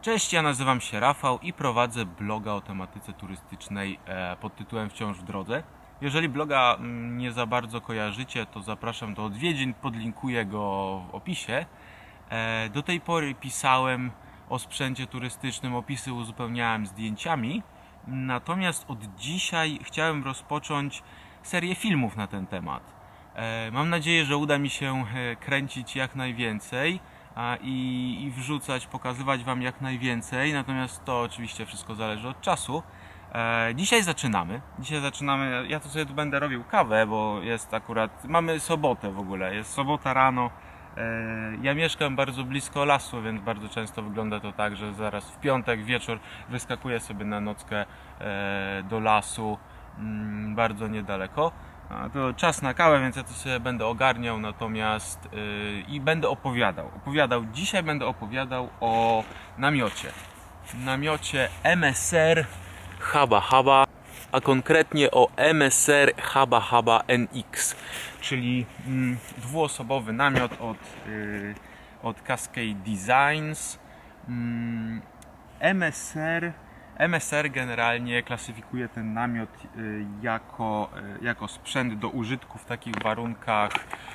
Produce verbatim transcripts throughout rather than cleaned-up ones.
Cześć, ja nazywam się Rafał i prowadzę bloga o tematyce turystycznej pod tytułem Wciąż w drodze. Jeżeli bloga nie za bardzo kojarzycie, to zapraszam do odwiedzin, podlinkuję go w opisie. Do tej pory pisałem o sprzęcie turystycznym, opisy uzupełniałem zdjęciami, natomiast od dzisiaj chciałem rozpocząć serię filmów na ten temat. Mam nadzieję, że uda mi się kręcić jak najwięcej i, i wrzucać, pokazywać Wam jak najwięcej, natomiast to oczywiście wszystko zależy od czasu. Dzisiaj zaczynamy. Dzisiaj zaczynamy. Ja to sobie tu będę robił kawę, bo jest akurat, mamy sobotę w ogóle, jest sobota rano. Ja mieszkam bardzo blisko lasu, więc bardzo często wygląda to tak, że zaraz w piątek wieczór wyskakuję sobie na nockę do lasu, bardzo niedaleko. To czas na kawę, więc ja to sobie będę ogarniał, natomiast yy, i będę opowiadał. opowiadał. Dzisiaj będę opowiadał o namiocie. Namiocie M S R Haba Haba, a konkretnie o M S R Haba Haba N X, czyli mm, dwuosobowy namiot od, yy, od Cascade Designs. Mm, M S R M S R generalnie klasyfikuje ten namiot jako, jako sprzęt do użytku w takich warunkach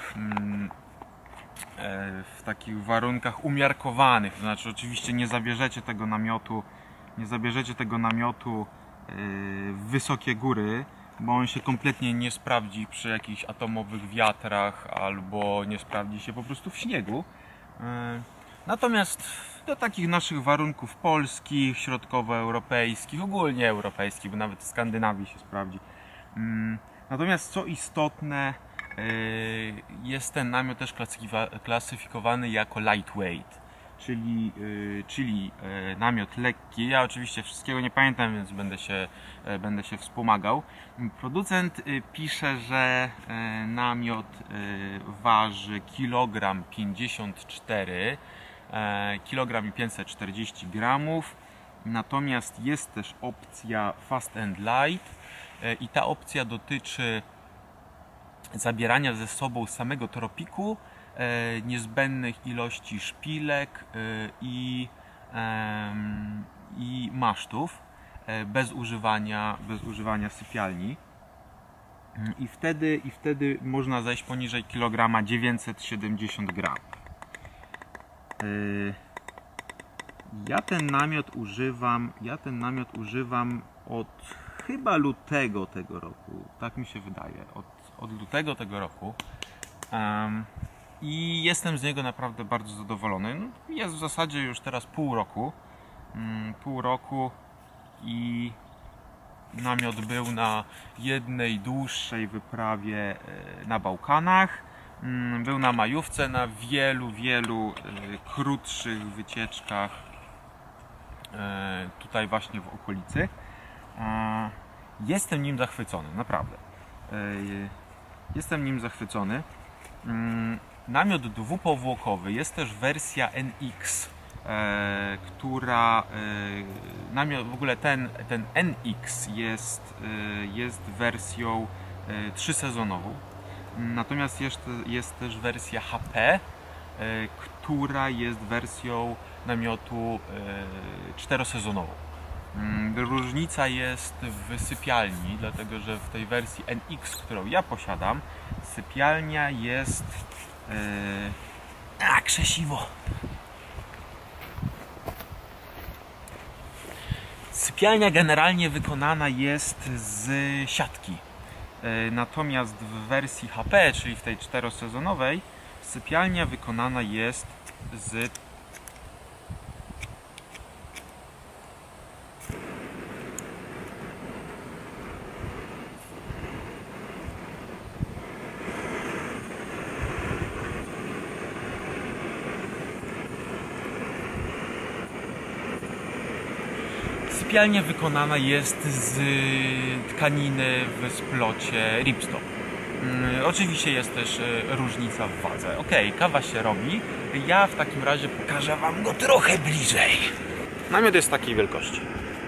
w takich warunkach umiarkowanych, to znaczy oczywiście nie zabierzecie tego namiotu nie zabierzecie tego namiotu w wysokie góry, bo on się kompletnie nie sprawdzi przy jakichś atomowych wiatrach albo nie sprawdzi się po prostu w śniegu. Natomiast do takich naszych warunków polskich, środkowoeuropejskich, ogólnie europejskich, bo nawet w Skandynawii się sprawdzi. Natomiast co istotne, jest ten namiot też klasyfikowany jako lightweight, czyli, czyli namiot lekki. Ja oczywiście wszystkiego nie pamiętam, więc będę się, będę się wspomagał. Producent pisze, że namiot waży kilogram pięćdziesiąt cztery kilogram i pięćset czterdzieści gramów, natomiast jest też opcja Fast and Light i ta opcja dotyczy zabierania ze sobą samego tropiku, niezbędnych ilości szpilek i, i masztów bez używania, bez używania sypialni. I wtedy, i wtedy można zejść poniżej kilograma dziewięćset siedemdziesiąt gramów. Ja ten namiot używam, ja ten namiot używam od chyba lutego tego roku, tak mi się wydaje, od, od lutego tego roku um, i jestem z niego naprawdę bardzo zadowolony. Jest w zasadzie już teraz pół roku, um, pół roku i namiot był na jednej dłuższej wyprawie na Bałkanach. Był na majówce, na wielu, wielu krótszych wycieczkach tutaj właśnie w okolicy. Jestem nim zachwycony, naprawdę. Jestem nim zachwycony. Namiot dwupowłokowy, jest też wersja N X, która namiot, w ogóle ten, ten N X jest, jest wersją trzysezonową. Natomiast jest, jest też wersja H P, która jest wersją namiotu czterosezonową. Różnica jest w sypialni, dlatego że w tej wersji N X, którą ja posiadam, sypialnia jest... A, krzesiwo! Sypialnia generalnie wykonana jest z siatki. Natomiast w wersji H P, czyli w tej czterosezonowej, sypialnia wykonana jest z Sypialnia wykonana jest z tkaniny w splocie ripstop. Oczywiście jest też różnica w wadze. Ok, kawa się robi. Ja w takim razie pokażę Wam go trochę bliżej. Namiot jest takiej wielkości.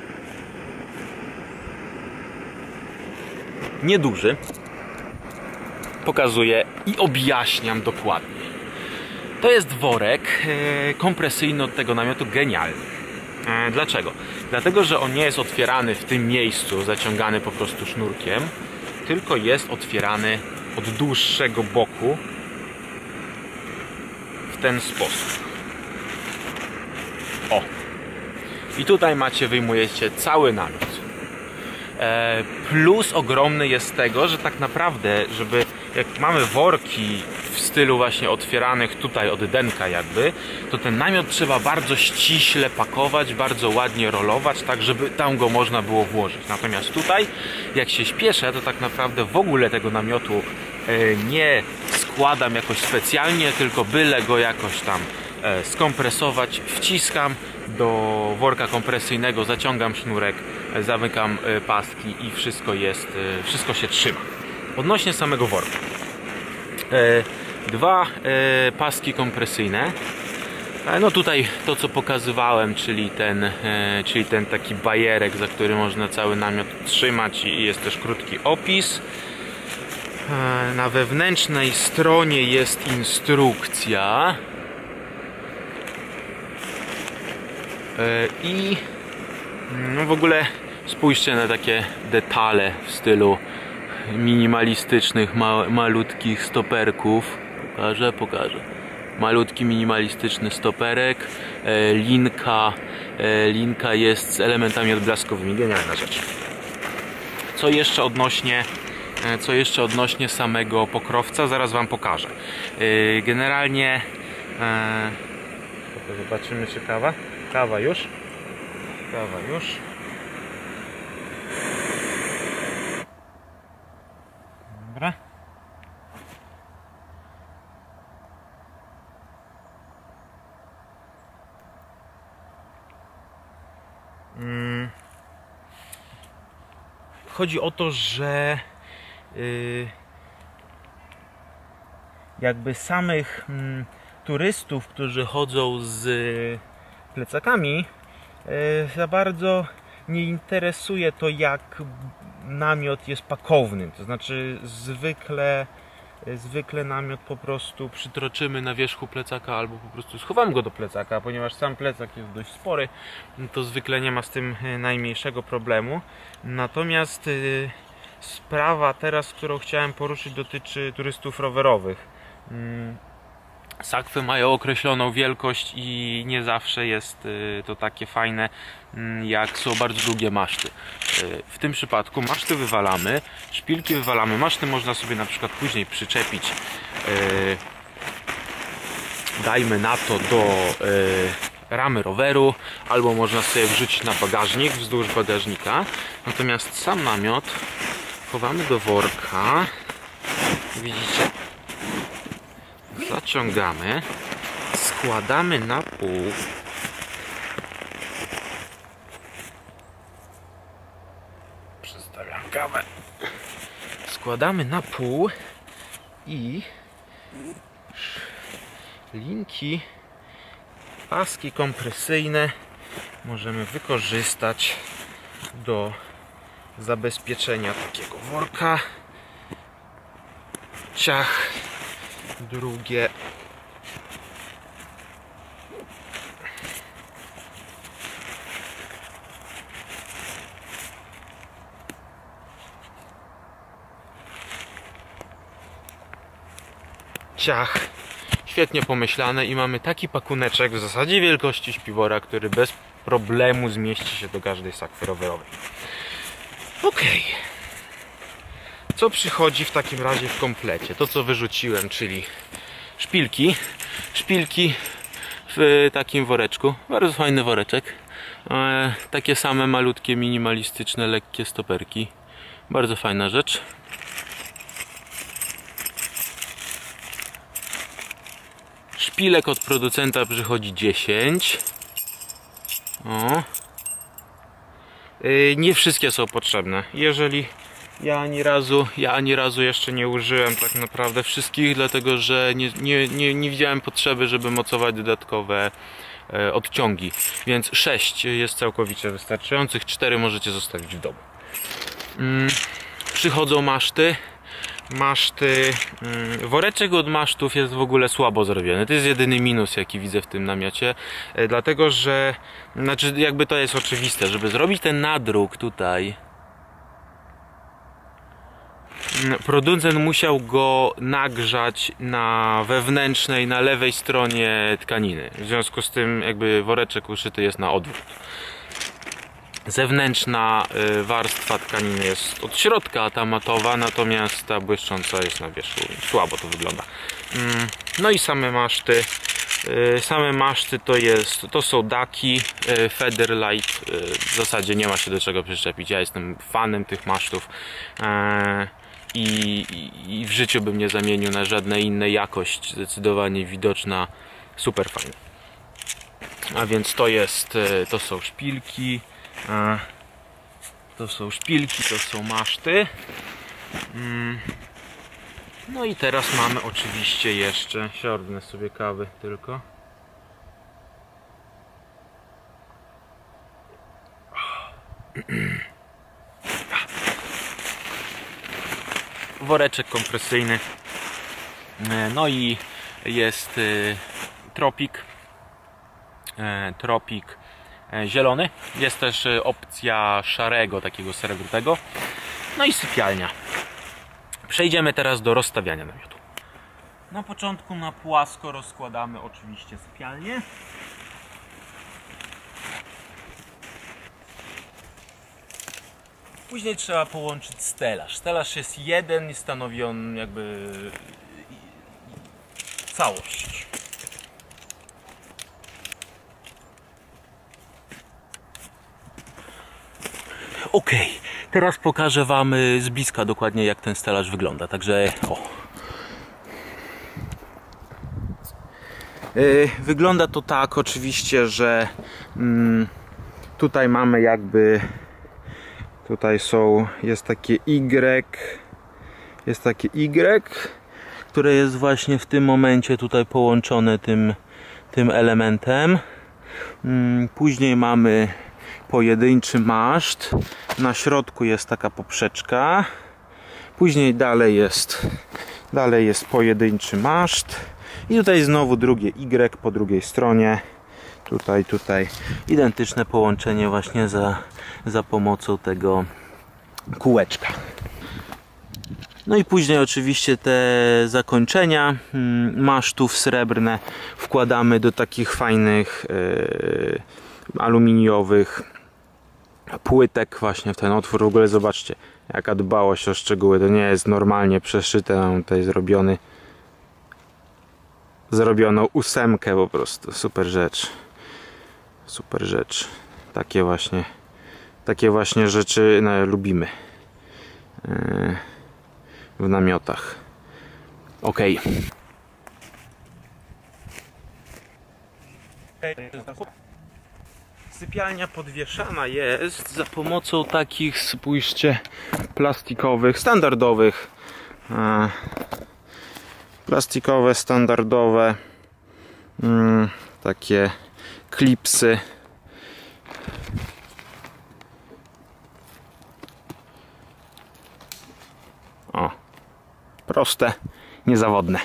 Nieduży. Pokazuję i objaśniam dokładnie. To jest worek kompresyjny od tego namiotu, genialny. E, dlaczego? Dlatego, że on nie jest otwierany w tym miejscu, zaciągany po prostu sznurkiem, tylko jest otwierany od dłuższego boku w ten sposób. O! I tutaj macie, wyjmujecie cały namiot. E, plus ogromny jest tego, że tak naprawdę, żeby jak mamy worki w stylu właśnie otwieranych tutaj od denka jakby, to ten namiot trzeba bardzo ściśle pakować, bardzo ładnie rolować, tak żeby tam go można było włożyć. Natomiast tutaj, jak się śpieszę, to tak naprawdę w ogóle tego namiotu e, nie składam jakoś specjalnie, tylko byle go jakoś tam e, skompresować, wciskam do worka kompresyjnego, zaciągam sznurek, zamykam paski i wszystko jest, wszystko się trzyma. Odnośnie samego worka. Dwa paski kompresyjne. No tutaj to, co pokazywałem, czyli ten, czyli ten taki bajerek, za który można cały namiot trzymać, i jest też krótki opis. Na wewnętrznej stronie jest instrukcja. I no w ogóle spójrzcie na takie detale w stylu minimalistycznych, ma malutkich stoperków. Pokażę, pokażę. Malutki, minimalistyczny stoperek. E, linka, e, linka jest z elementami odblaskowymi. Genialna rzecz. Co jeszcze odnośnie, e, co jeszcze odnośnie samego pokrowca? Zaraz Wam pokażę. E, generalnie e, zobaczymy, czy kawa. Kawa już. Kawa już. Dobra. Hmm. Chodzi o to, że yy, jakby samych mm, turystów, którzy chodzą z yy, plecakami, yy, za bardzo nie interesuje to, jak namiot jest pakowny. To znaczy zwykle zwykle namiot po prostu przytroczymy na wierzchu plecaka albo po prostu schowamy go do plecaka, ponieważ sam plecak jest dość spory, to zwykle nie ma z tym najmniejszego problemu. Natomiast yy, sprawa teraz, którą chciałem poruszyć, dotyczy turystów rowerowych. Yy. Sakwy mają określoną wielkość i nie zawsze jest to takie fajne, jak są bardzo długie maszty. W tym przypadku maszty wywalamy, szpilki wywalamy, maszty można sobie na przykład później przyczepić, dajmy na to do ramy roweru, albo można sobie wrzucić na bagażnik, wzdłuż bagażnika. Natomiast sam namiot chowamy do worka, widzicie? Zaciągamy, składamy na pół. Przestawiam kawę. Składamy na pół i linki, paski kompresyjne możemy wykorzystać do zabezpieczenia takiego worka. Ciach. Drugie. Ciach. Świetnie pomyślane i mamy taki pakuneczek w zasadzie wielkości śpiwora, który bez problemu zmieści się do każdej sakwy rowerowej. Ok. Co przychodzi w takim razie w komplecie? To, co wyrzuciłem, czyli szpilki. Szpilki w takim woreczku. Bardzo fajny woreczek. E, takie same malutkie, minimalistyczne, lekkie stoperki. Bardzo fajna rzecz. Szpilek od producenta przychodzi dziesięć. O. E, nie wszystkie są potrzebne. Jeżeli Ja ani razu, ja ani razu jeszcze nie użyłem tak naprawdę wszystkich, dlatego że nie, nie, nie, nie widziałem potrzeby, żeby mocować dodatkowe e, odciągi. Więc sześć jest całkowicie wystarczających, cztery możecie zostawić w domu. Mm, przychodzą maszty. Maszty, woreczek od masztów jest w ogóle słabo zrobiony. To jest jedyny minus, jaki widzę w tym namiocie, dlatego że, znaczy jakby to jest oczywiste, żeby zrobić ten nadruk tutaj, producent musiał go nagrzać na wewnętrznej, na lewej stronie tkaniny. W związku z tym jakby woreczek uszyty jest na odwrót. Zewnętrzna warstwa tkaniny jest od środka ta matowa, natomiast ta błyszcząca jest na wierzchu. Słabo to wygląda. No i same maszty. Same maszty to jest, to są daki Featherlight. W zasadzie nie ma się do czego przyczepić. Ja jestem fanem tych masztów i, i, i w życiu bym nie zamienił na żadne inne. Jakość zdecydowanie widoczna, super fajna. A więc to jest, to są szpilki. To są szpilki, to są maszty. No i teraz mamy oczywiście jeszcze, siornę sobie kawy tylko. Woreczek kompresyjny. No i jest tropik. Tropik zielony. Jest też opcja szarego, takiego srebrnego. No i sypialnia. Przejdziemy teraz do rozstawiania namiotu. Na początku na płasko rozkładamy oczywiście sypialnię. Później trzeba połączyć stelaż. Stelaż jest jeden i stanowi on jakby całość. Ok, teraz pokażę Wam z bliska dokładnie, jak ten stelaż wygląda. Także o. Yy, wygląda to tak oczywiście, że mm, tutaj mamy jakby, tutaj są, jest takie Y, jest takie Y, które jest właśnie w tym momencie tutaj połączone tym, tym elementem. Yy, później mamy pojedynczy maszt, na środku jest taka poprzeczka, później dalej jest dalej jest pojedynczy maszt i tutaj znowu drugie Y po drugiej stronie, tutaj, tutaj identyczne połączenie właśnie za, za pomocą tego kółeczka. No i później oczywiście te zakończenia masztów srebrne wkładamy do takich fajnych yy, aluminiowych płytek właśnie w ten otwór. W ogóle zobaczcie, jaka dbałość o szczegóły. To nie jest normalnie przeszyte. Mam tutaj zrobiony zrobioną ósemkę po prostu. Super rzecz. Super rzecz. Takie właśnie takie właśnie rzeczy no, lubimy yy, w namiotach. Ok. Sypialnia podwieszana jest za pomocą takich, spójrzcie, plastikowych, standardowych e, plastikowe, standardowe mm, takie klipsy. O, proste, niezawodne.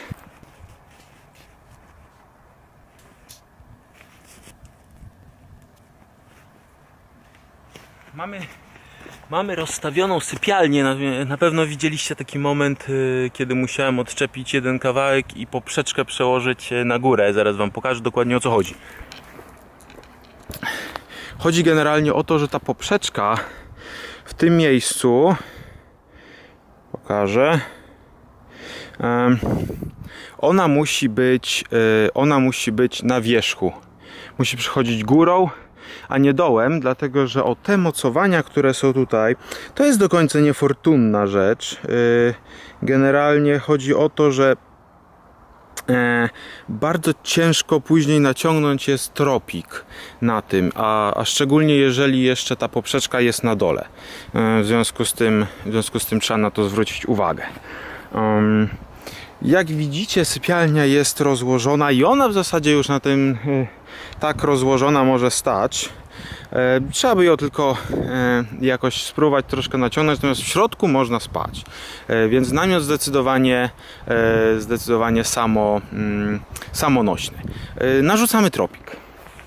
Mamy, mamy rozstawioną sypialnię. Na, na pewno widzieliście taki moment, y, kiedy musiałem odczepić jeden kawałek i poprzeczkę przełożyć na górę. Zaraz Wam pokażę dokładnie, o co chodzi. Chodzi generalnie o to, że ta poprzeczka w tym miejscu, pokażę, y, ona musi być, y, ona musi być na wierzchu. Musi przychodzić górą, a nie dołem, dlatego że o te mocowania, które są tutaj, to jest do końca niefortunna rzecz. Generalnie chodzi o to, że bardzo ciężko później naciągnąć jest tropik na tym, a, a szczególnie jeżeli jeszcze ta poprzeczka jest na dole. W związku z tym, w związku z tym trzeba na to zwrócić uwagę. Jak widzicie, sypialnia jest rozłożona i ona w zasadzie już na tym tak rozłożona może stać. E, trzeba by ją tylko e, jakoś spróbować troszkę naciągnąć, natomiast w środku można spać. E, więc namiot zdecydowanie, e, zdecydowanie samo, mm, samonośny. E, narzucamy tropik.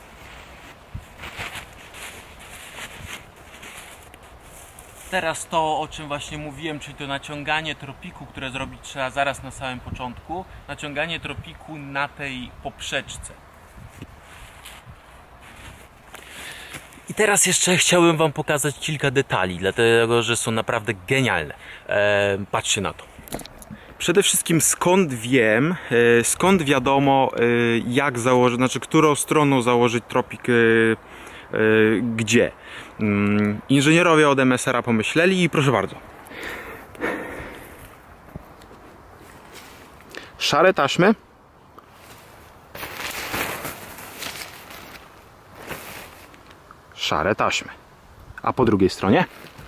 Teraz to, o czym właśnie mówiłem, czyli to naciąganie tropiku, które zrobić trzeba zaraz na samym początku. Naciąganie tropiku na tej poprzeczce. I teraz jeszcze chciałbym wam pokazać kilka detali, dlatego że są naprawdę genialne. Eee, patrzcie na to. Przede wszystkim skąd wiem, e, skąd wiadomo e, jak założyć, znaczy którą stroną założyć tropik, e, e, gdzie. Mm, inżynierowie od M S R a pomyśleli i proszę bardzo. Szare taśmy. Szare taśmy. A po drugiej stronie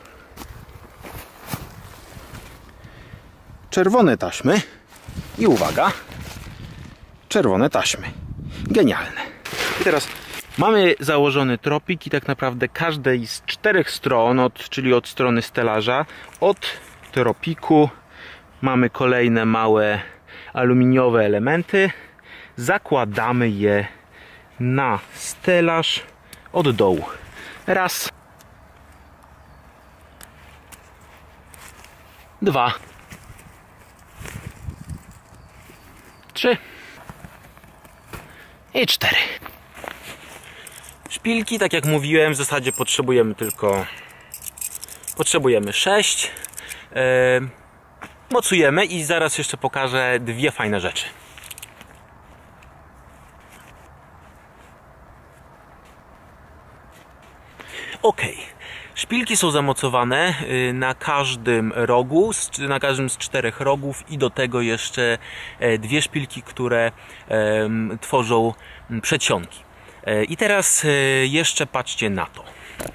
czerwone taśmy. I uwaga, czerwone taśmy. Genialne. I teraz mamy założony tropik i tak naprawdę każdej z czterech stron, od, czyli od strony stelaża, od tropiku mamy kolejne małe aluminiowe elementy. Zakładamy je na stelaż od dołu. Raz. Dwa. Trzy. I cztery. Szpilki, tak jak mówiłem, w zasadzie potrzebujemy tylko potrzebujemy sześć. Yy, mocujemy i zaraz jeszcze pokażę dwie fajne rzeczy. Ok, szpilki są zamocowane na każdym rogu, na każdym z czterech rogów i do tego jeszcze dwie szpilki, które tworzą przedsionki. I teraz jeszcze patrzcie na to.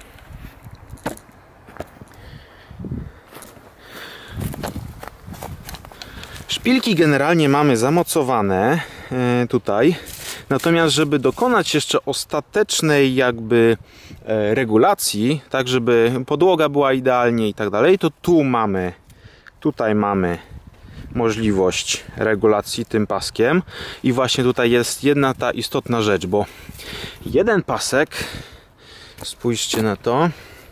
Szpilki generalnie mamy zamocowane tutaj. Natomiast żeby dokonać jeszcze ostatecznej jakby regulacji, tak żeby podłoga była idealnie i tak dalej, to tu mamy, tutaj mamy możliwość regulacji tym paskiem i właśnie tutaj jest jedna ta istotna rzecz, bo jeden pasek, spójrzcie na to,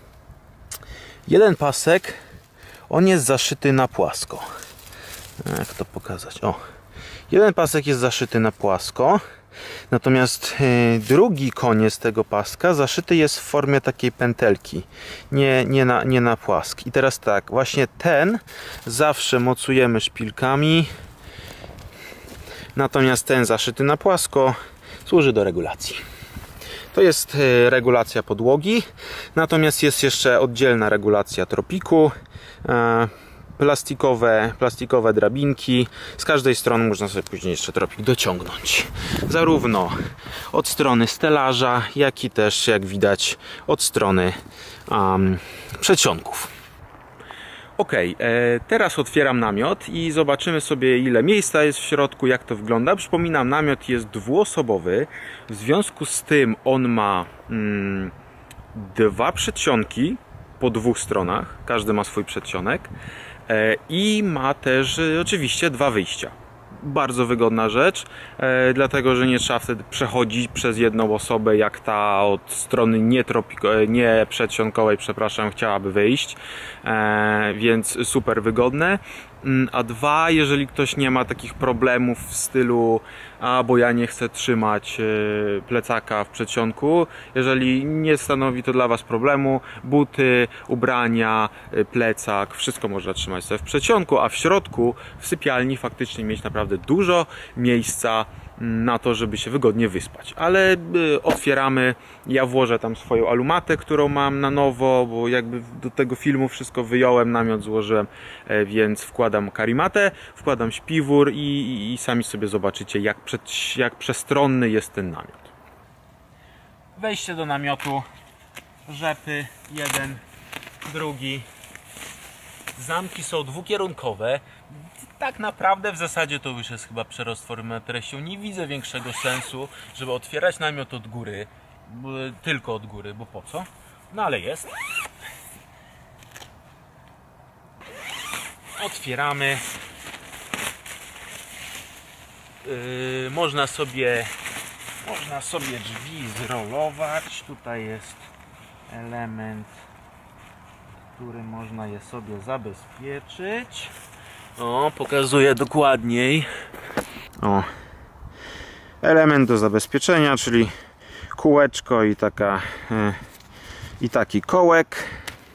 jeden pasek, on jest zaszyty na płasko. Jak to pokazać? O, jeden pasek jest zaszyty na płasko. Natomiast drugi koniec tego paska zaszyty jest w formie takiej pętelki, nie, nie, na, nie na płask. I teraz tak, właśnie ten zawsze mocujemy szpilkami, natomiast ten zaszyty na płasko służy do regulacji. To jest regulacja podłogi, natomiast jest jeszcze oddzielna regulacja tropiku. Plastikowe, plastikowe drabinki. Z każdej strony można sobie później jeszcze tropik dociągnąć. Zarówno od strony stelaża, jak i też, jak widać, od strony um, przedsionków. Ok, e, teraz otwieram namiot i zobaczymy sobie, ile miejsca jest w środku, jak to wygląda. Przypominam, namiot jest dwuosobowy. W związku z tym on ma mm, dwa przedsionki po dwóch stronach. Każdy ma swój przedsionek. I ma też oczywiście dwa wyjścia. Bardzo wygodna rzecz, e, dlatego że nie trzeba wtedy przechodzić przez jedną osobę, jak ta od strony nie, tropiko, nie przedsionkowej, przepraszam, chciałaby wyjść, e, więc super wygodne. A dwa, jeżeli ktoś nie ma takich problemów w stylu, a bo ja nie chcę trzymać plecaka w przedsionku, jeżeli nie stanowi to dla Was problemu, buty, ubrania, plecak, wszystko można trzymać sobie w przedsionku, a w środku w sypialni faktycznie mieć naprawdę dużo miejsca na to, żeby się wygodnie wyspać. Ale otwieramy, ja włożę tam swoją alumatę, którą mam na nowo, bo jakby do tego filmu wszystko wyjąłem, namiot złożyłem, więc wkładam karimatę, wkładam śpiwór i, i, i sami sobie zobaczycie, jak, przed, jak przestronny jest ten namiot. Wejście do namiotu, rzepy, jeden, drugi. Zamki są dwukierunkowe. Tak naprawdę w zasadzie to już jest chyba przerost formy treścią. Nie widzę większego sensu, żeby otwierać namiot od góry, tylko od góry, bo po co? No ale jest. Otwieramy. Yy, można sobie można sobie drzwi zrolować. Tutaj jest element, który można je sobie zabezpieczyć. O, pokazuję dokładniej. O, element do zabezpieczenia, czyli kółeczko i taka yy, i taki kołek.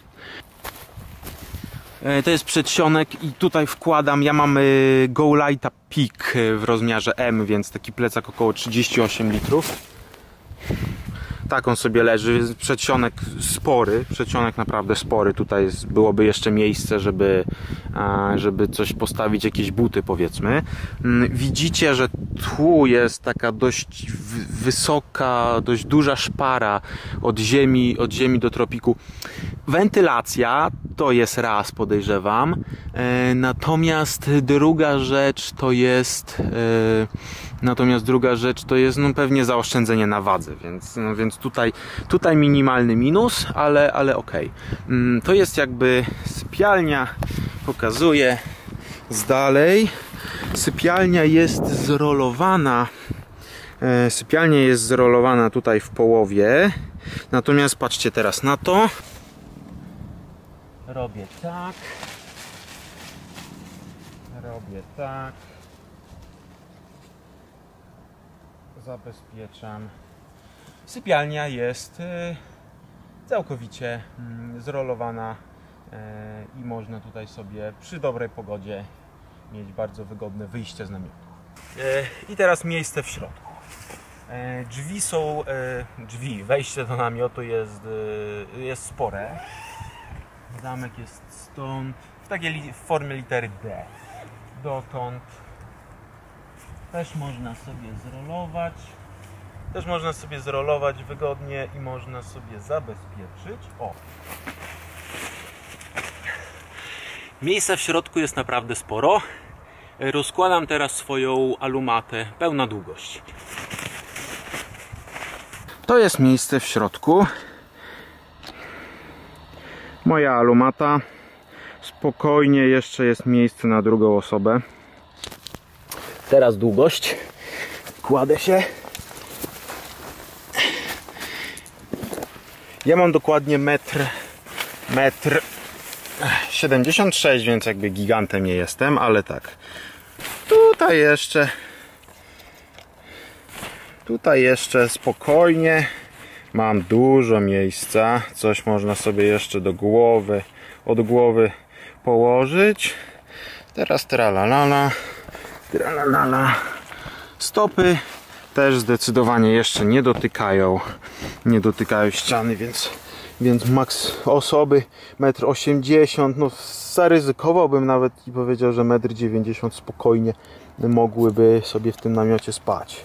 To jest przedsionek i tutaj wkładam, ja mam Golighta Peak w rozmiarze M, więc taki plecak około trzydzieści osiem litrów. Tak on sobie leży, przedsionek spory, przedsionek naprawdę spory. Tutaj jest, byłoby jeszcze miejsce, żeby, żeby coś postawić, jakieś buty powiedzmy. Widzicie, że tu jest taka dość wysoka, dość duża szpara od ziemi, od ziemi do tropiku. Wentylacja to jest raz, podejrzewam. Natomiast druga rzecz to jest natomiast druga rzecz to jest no, pewnie zaoszczędzenie na wadze, więc, no, więc tutaj, tutaj minimalny minus, ale, ale okej. Okay. To jest jakby sypialnia, pokazuję z dalej. Sypialnia jest zrolowana. Sypialnia jest zrolowana tutaj w połowie. Natomiast patrzcie teraz na to. Robię tak. Robię tak. Zabezpieczam. Sypialnia jest całkowicie zrolowana i można tutaj sobie przy dobrej pogodzie mieć bardzo wygodne wyjście z namiotu. I teraz miejsce w środku. Drzwi są, drzwi, wejście do namiotu jest, jest spore. Zamek jest stąd, w takiej w formie litery D. Dotąd. Też można sobie zrolować. Też można sobie zrolować wygodnie i można sobie zabezpieczyć. O! Miejsca w środku jest naprawdę sporo. Rozkładam teraz swoją alumatę, pełna długość. To jest miejsce w środku. Moja alumata. Spokojnie jeszcze jest miejsce na drugą osobę. Teraz długość. Kładę się. Ja mam dokładnie metr, metr siedemdziesiąt sześć, więc jakby gigantem nie jestem, ale tak. Tutaj jeszcze tutaj jeszcze spokojnie mam dużo miejsca. Coś można sobie jeszcze do głowy, od głowy położyć. Teraz tralalala, tralalala. Stopy też zdecydowanie jeszcze nie dotykają nie dotykają ściany, więc więc maks osoby metr osiemdziesiąt, no zaryzykowałbym nawet i powiedział, że metr dziewięćdziesiąt spokojnie mogłyby sobie w tym namiocie spać.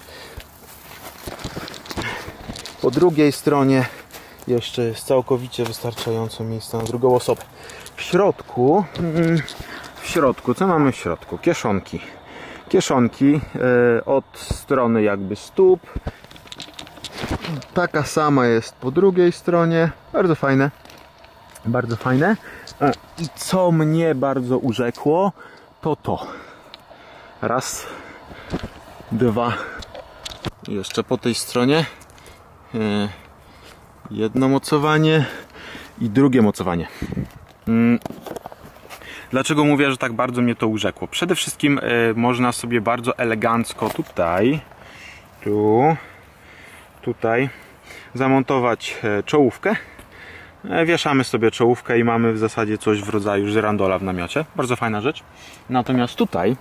Po drugiej stronie jeszcze jest całkowicie wystarczająco miejsca na drugą osobę. W środku w środku, co mamy w środku? Kieszonki. Kieszonki e, od strony jakby stóp. Taka sama jest po drugiej stronie. Bardzo fajne. Bardzo fajne. E, I co mnie bardzo urzekło, to to. Raz, dwa. I jeszcze po tej stronie e, jedno mocowanie i drugie mocowanie. Mm. Dlaczego mówię, że tak bardzo mnie to urzekło? Przede wszystkim y, można sobie bardzo elegancko tutaj, tu, tutaj zamontować y, czołówkę. Y, wieszamy sobie czołówkę i mamy w zasadzie coś w rodzaju żyrandola w namiocie. Bardzo fajna rzecz. Natomiast tutaj,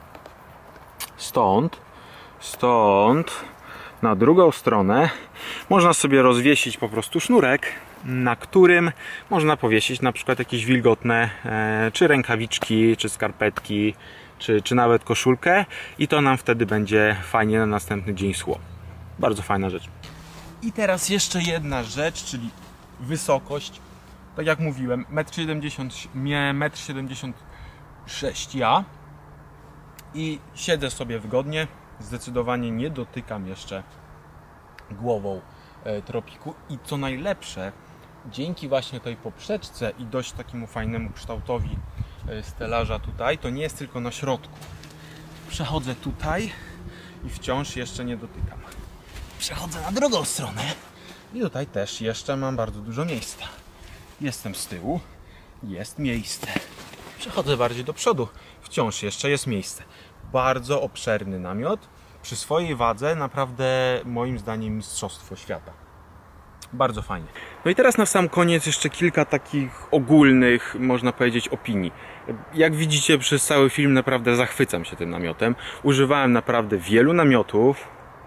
stąd, stąd na drugą stronę można sobie rozwiesić po prostu sznurek, na którym można powiesić na przykład jakieś wilgotne e, czy rękawiczki, czy skarpetki, czy, czy nawet koszulkę i to nam wtedy będzie fajnie na następny dzień szło. Bardzo fajna rzecz. I teraz jeszcze jedna rzecz, czyli wysokość. Tak jak mówiłem, metr siedemdziesiąt sześć ja i siedzę sobie wygodnie. Zdecydowanie nie dotykam jeszcze głową tropiku. I co najlepsze, dzięki właśnie tej poprzeczce i dość takiemu fajnemu kształtowi stelaża tutaj, to nie jest tylko na środku. Przechodzę tutaj i wciąż jeszcze nie dotykam. Przechodzę na drugą stronę i tutaj też jeszcze mam bardzo dużo miejsca. Jestem z tyłu, jest miejsce. Przechodzę bardziej do przodu, wciąż jeszcze jest miejsce. Bardzo obszerny namiot. Przy swojej wadze naprawdę moim zdaniem mistrzostwo świata. Bardzo fajnie. No i teraz na sam koniec jeszcze kilka takich ogólnych, można powiedzieć, opinii. Jak widzicie, przez cały film naprawdę zachwycam się tym namiotem. Używałem naprawdę wielu namiotów.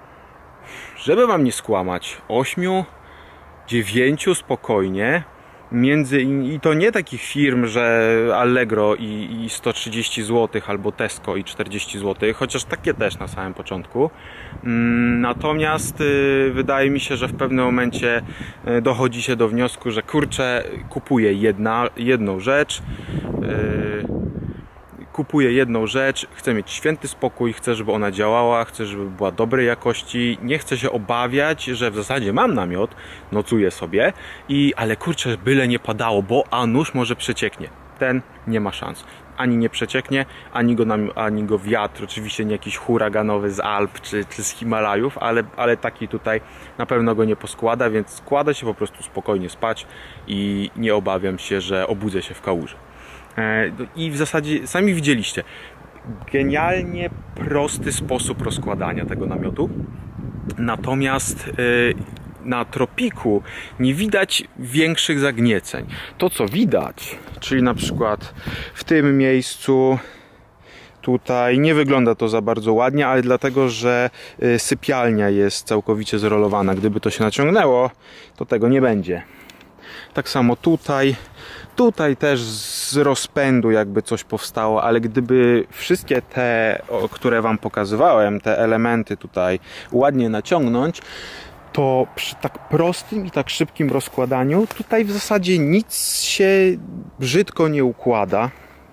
Żeby wam nie skłamać, ośmiu, dziewięciu spokojnie. Między, i to nie takich firm, że Allegro i, i sto trzydzieści złotych albo Tesco i czterdzieści złotych, chociaż takie też na samym początku. Natomiast y, wydaje mi się, że w pewnym momencie y, dochodzi się do wniosku, że kurczę, kupuję jedna, jedną rzecz, y, kupuję jedną rzecz, chcę mieć święty spokój, chcę, żeby ona działała, chcę, żeby była dobrej jakości, nie chcę się obawiać, że w zasadzie mam namiot, nocuję sobie, i, ale kurczę, byle nie padało, bo a nuż może przecieknie. Ten nie ma szans. Ani nie przecieknie, ani go, ani go wiatr, oczywiście nie jakiś huraganowy z Alp czy, czy z Himalajów, ale, ale taki tutaj na pewno go nie poskłada, więc składa się po prostu spokojnie spać i nie obawiam się, że obudzę się w kałuży. I w zasadzie sami widzieliście, genialnie prosty sposób rozkładania tego namiotu. Natomiast na tropiku nie widać większych zagnieceń. To co widać, czyli na przykład w tym miejscu tutaj nie wygląda to za bardzo ładnie, ale dlatego, że sypialnia jest całkowicie zrolowana. Gdyby to się naciągnęło, to tego nie będzie. Tak samo tutaj. Tutaj też z rozpędu jakby coś powstało, ale gdyby wszystkie te, które wam pokazywałem, te elementy tutaj ładnie naciągnąć, to przy tak prostym i tak szybkim rozkładaniu tutaj w zasadzie nic się brzydko nie układa.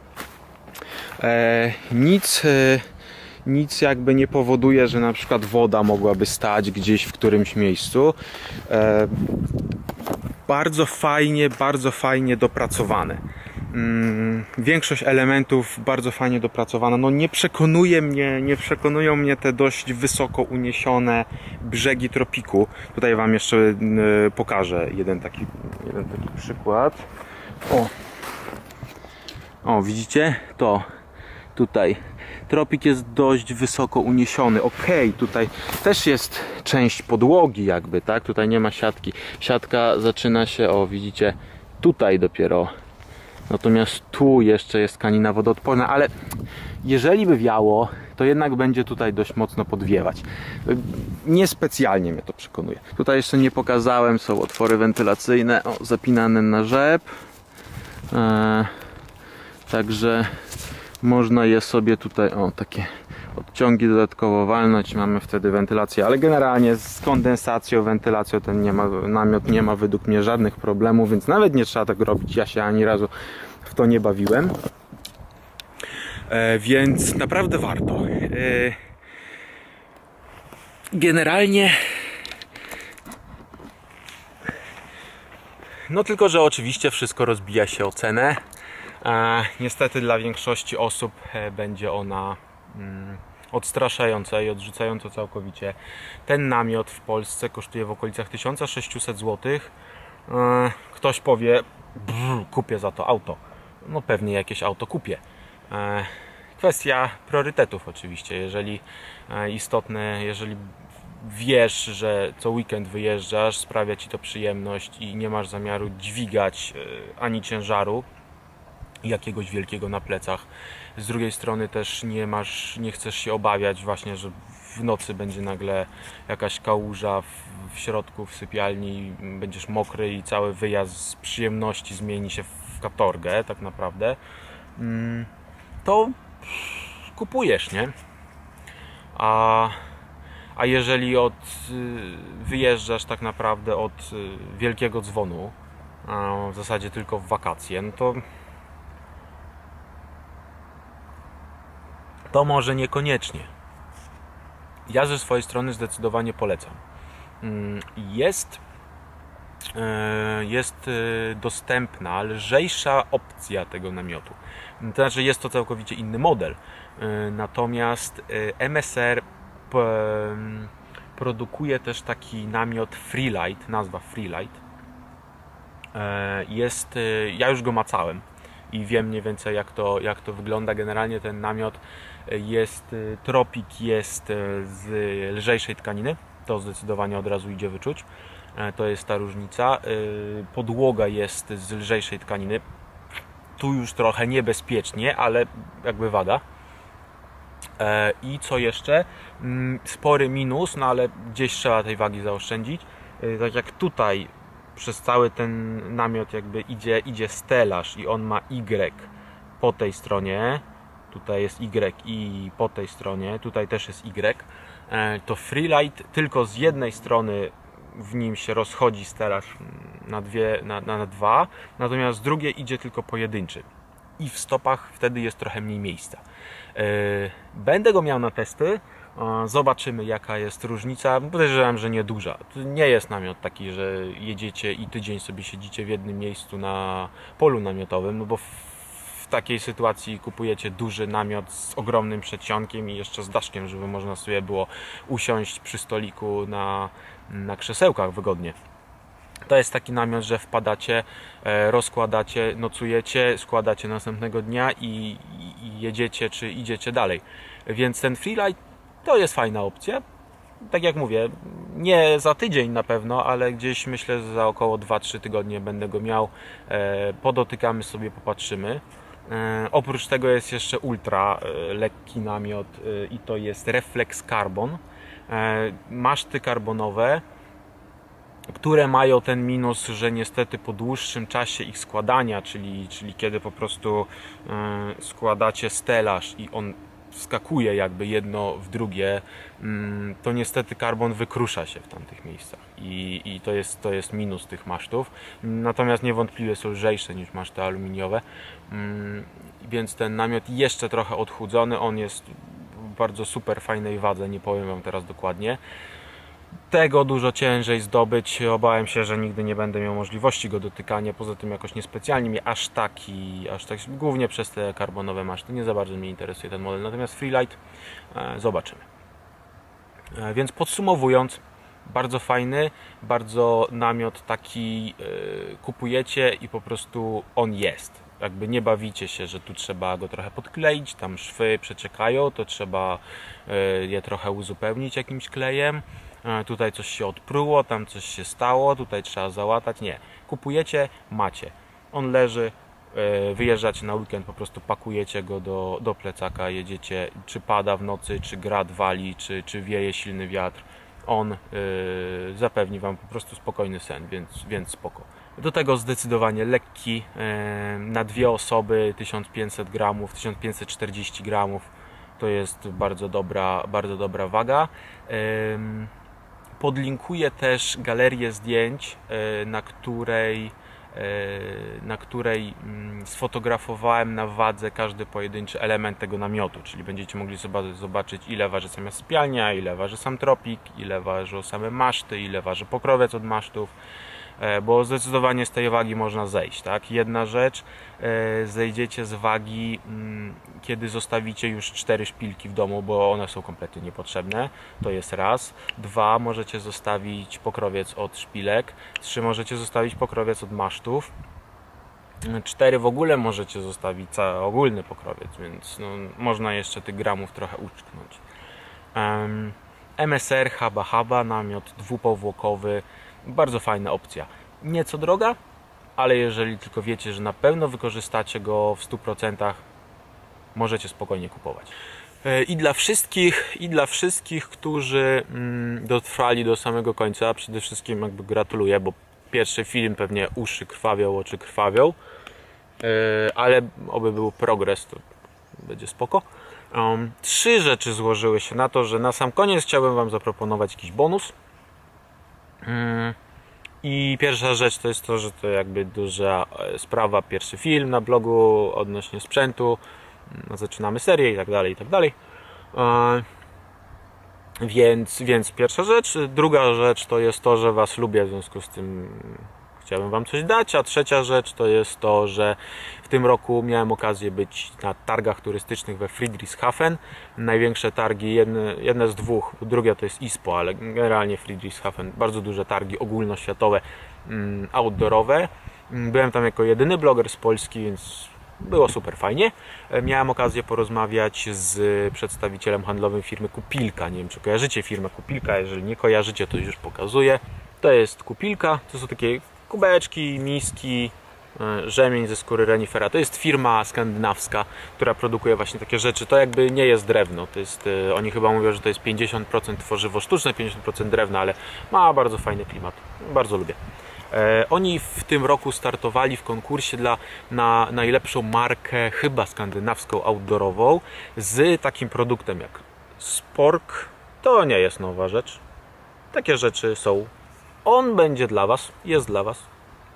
E, nic, e, nic jakby nie powoduje, że na przykład woda mogłaby stać gdzieś w którymś miejscu. E, Bardzo fajnie, bardzo fajnie dopracowane. Hmm, większość elementów bardzo fajnie dopracowana. No nie przekonuje mnie, nie przekonują mnie te dość wysoko uniesione brzegi tropiku. Tutaj wam jeszcze y, pokażę jeden taki, jeden taki przykład. O, o widzicie? To tutaj tropik jest dość wysoko uniesiony. Ok, tutaj też jest część podłogi jakby, tak? Tutaj nie ma siatki. Siatka zaczyna się, o widzicie, tutaj dopiero. Natomiast tu jeszcze jest tkanina wodoodporna, ale jeżeli by wiało, to jednak będzie tutaj dość mocno podwiewać. Niespecjalnie mnie to przekonuje. Tutaj jeszcze nie pokazałem, są otwory wentylacyjne, o, zapinane na rzep. Eee, także można je sobie tutaj, o, takie odciągi dodatkowo walnąć, mamy wtedy wentylację, ale generalnie z kondensacją, wentylacją ten nie ma, namiot nie ma według mnie żadnych problemów, więc nawet nie trzeba tego robić. Ja się ani razu w to nie bawiłem, e, więc naprawdę warto. E, generalnie no tylko, że oczywiście wszystko rozbija się o cenę. E, niestety dla większości osób e, będzie ona mm, odstraszająca i odrzucająca całkowicie. Ten namiot w Polsce kosztuje w okolicach tysiąc sześćset złotych. E, ktoś powie, brr, kupię za to auto. No pewnie jakieś auto kupię. E, kwestia priorytetów oczywiście. Jeżeli e, istotne, jeżeli wiesz, że co weekend wyjeżdżasz, sprawia ci to przyjemność i nie masz zamiaru dźwigać e, ani ciężaru jakiegoś wielkiego na plecach. Z drugiej strony też nie masz, nie chcesz się obawiać właśnie, że w nocy będzie nagle jakaś kałuża w, w środku, w sypialni, będziesz mokry i cały wyjazd z przyjemności zmieni się w katorgę tak naprawdę, to kupujesz, nie? A, a jeżeli od, wyjeżdżasz tak naprawdę od wielkiego dzwonu, a w zasadzie tylko w wakacje, no to to może niekoniecznie. Ja ze swojej strony zdecydowanie polecam. jest, jest dostępna lżejsza opcja tego namiotu. To znaczy jest to całkowicie inny model. Natomiast M S R produkuje też taki namiot Freelite, nazwa Freelite. Jest, ja już go macałem i wiem mniej więcej jak to, jak to wygląda. Generalnie ten namiot jest, tropik jest z lżejszej tkaniny, to zdecydowanie od razu idzie wyczuć. To jest ta różnica. Podłoga jest z lżejszej tkaniny. Tu już trochę niebezpiecznie, ale jakby wada. I co jeszcze? Spory minus, no ale gdzieś trzeba tej wagi zaoszczędzić. Tak jak tutaj przez cały ten namiot jakby idzie, idzie stelaż i on ma Y po tej stronie. Tutaj jest Y i po tej stronie, tutaj też jest Y. To Freelite tylko z jednej strony w nim się rozchodzi stelaż na, dwie, na, na dwa, natomiast z drugiej idzie tylko pojedynczy. I w stopach wtedy jest trochę mniej miejsca. Będę go miał na testy. Zobaczymy jaka jest różnica. Podejrzewam, że nieduża. To nie jest namiot taki, że jedziecie i tydzień sobie siedzicie w jednym miejscu na polu namiotowym, no bo w takiej sytuacji kupujecie duży namiot z ogromnym przedsionkiem i jeszcze z daszkiem, żeby można sobie było usiąść przy stoliku na, na krzesełkach wygodnie. To jest taki namiot, że wpadacie, rozkładacie, nocujecie, składacie następnego dnia i, i jedziecie czy idziecie dalej. Więc ten Freelite to jest fajna opcja. Tak jak mówię, nie za tydzień na pewno, ale gdzieś myślę, że za około dwa trzy tygodnie będę go miał. Podotykamy sobie, popatrzymy. Oprócz tego jest jeszcze ultra lekki namiot i to jest Reflex Carbon. Maszty karbonowe, które mają ten minus, że niestety po dłuższym czasie ich składania, czyli, czyli kiedy po prostu składacie stelaż i on wskakuje jakby jedno w drugie, to niestety karbon wykrusza się w tamtych miejscach i, i to, jest, to jest minus tych masztów. Natomiast niewątpliwie są lżejsze niż maszty aluminiowe, więc ten namiot jeszcze trochę odchudzony, on jest w bardzo super fajnej wadze, nie powiem wam teraz dokładnie. Tego dużo ciężej zdobyć, obawiam się, że nigdy nie będę miał możliwości go dotykania, poza tym jakoś niespecjalnie mnie aż taki, aż tak, głównie przez te karbonowe maszty, nie za bardzo mnie interesuje ten model, natomiast Freelite e, zobaczymy. E, więc podsumowując, bardzo fajny, bardzo namiot taki e, kupujecie i po prostu on jest. Jakby nie bawicie się, że tu trzeba go trochę podkleić, tam szwy przeciekają, to trzeba e, je trochę uzupełnić jakimś klejem. Tutaj coś się odpruło, tam coś się stało, tutaj trzeba załatać. Nie. Kupujecie, macie. On leży, wyjeżdżacie na weekend, po prostu pakujecie go do, do plecaka, jedziecie, czy pada w nocy, czy grad wali, czy, czy wieje silny wiatr. On yy, zapewni wam po prostu spokojny sen, więc, więc spoko. Do tego zdecydowanie lekki, yy, na dwie osoby tysiąc pięćset gramów, tysiąc pięćset czterdzieści gramów. To jest bardzo dobra, bardzo dobra waga. Yy, Podlinkuję też galerię zdjęć, na której, na której sfotografowałem na wadze każdy pojedynczy element tego namiotu, czyli będziecie mogli sobie zobaczyć, ile waży sama sypialnia, ile waży sam tropik, ile ważą same maszty, ile waży pokrowiec od masztów, bo zdecydowanie z tej wagi można zejść. Tak? Jedna rzecz, zejdziecie z wagi, kiedy zostawicie już cztery szpilki w domu, bo one są kompletnie niepotrzebne, to jest raz. Dwa, możecie zostawić pokrowiec od szpilek. Trzy, możecie zostawić pokrowiec od masztów. Cztery, w ogóle możecie zostawić cały ogólny pokrowiec, więc no, można jeszcze tych gramów trochę uczknąć. Um, M S R Haba Haba, namiot dwupowłokowy, bardzo fajna opcja. Nieco droga, ale jeżeli tylko wiecie, że na pewno wykorzystacie go w stu procentach, możecie spokojnie kupować. I dla wszystkich, i dla wszystkich, którzy dotrwali do samego końca, przede wszystkim jakby gratuluję, bo pierwszy film pewnie uszy krwawią, oczy krwawią, ale oby był progres, to będzie spoko. Um, trzy rzeczy złożyły się na to, że na sam koniec chciałbym wam zaproponować jakiś bonus. Um, I pierwsza rzecz to jest to, że to jakby duża sprawa, pierwszy film na blogu odnośnie sprzętu, zaczynamy serię i tak dalej, i tak dalej. Więc, więc pierwsza rzecz. Druga rzecz to jest to, że Was lubię, w związku z tym chciałbym Wam coś dać. A trzecia rzecz to jest to, że w tym roku miałem okazję być na targach turystycznych we Friedrichshafen. Największe targi, jedne, jedne z dwóch, drugie to jest I S P O, ale generalnie Friedrichshafen, bardzo duże targi ogólnoświatowe, mm, outdoorowe. Byłem tam jako jedyny bloger z Polski, więc było super fajnie. Miałem okazję porozmawiać z przedstawicielem handlowym firmy Kupilka. Nie wiem, czy kojarzycie firmę Kupilka. Jeżeli nie kojarzycie, to już pokazuję. To jest Kupilka. To są takie kubeczki, miski, rzemień ze skóry renifera. To jest firma skandynawska, która produkuje właśnie takie rzeczy. To jakby nie jest drewno. To jest, oni chyba mówią, że to jest pięćdziesiąt procent tworzywo sztuczne, pięćdziesiąt procent drewna, ale ma bardzo fajny klimat. Bardzo lubię. Oni w tym roku startowali w konkursie dla, na najlepszą markę, chyba skandynawską, outdoorową, z takim produktem jak Spork. To nie jest nowa rzecz. Takie rzeczy są. On będzie dla Was, jest dla Was.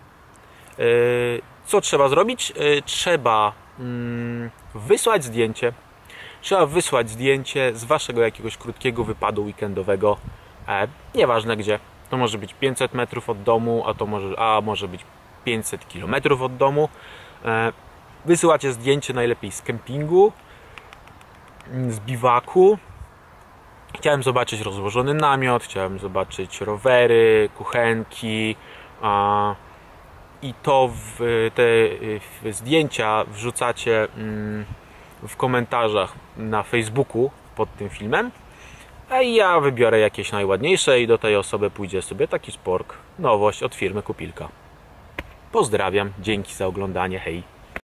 Co trzeba zrobić? Trzeba wysłać zdjęcie. Trzeba wysłać zdjęcie z Waszego jakiegoś krótkiego wypadu weekendowego. Nieważne gdzie. To może być pięćset metrów od domu, a to może, a może być pięćset kilometrów od domu. Wysyłacie zdjęcie najlepiej z kempingu, z biwaku. Chciałem zobaczyć rozłożony namiot, chciałem zobaczyć rowery, kuchenki. I to w te w zdjęcia wrzucacie w komentarzach na Facebooku pod tym filmem. A ja wybiorę jakieś najładniejsze i do tej osoby pójdzie sobie taki Spork, nowość od firmy Kupilka. Pozdrawiam, dzięki za oglądanie, hej!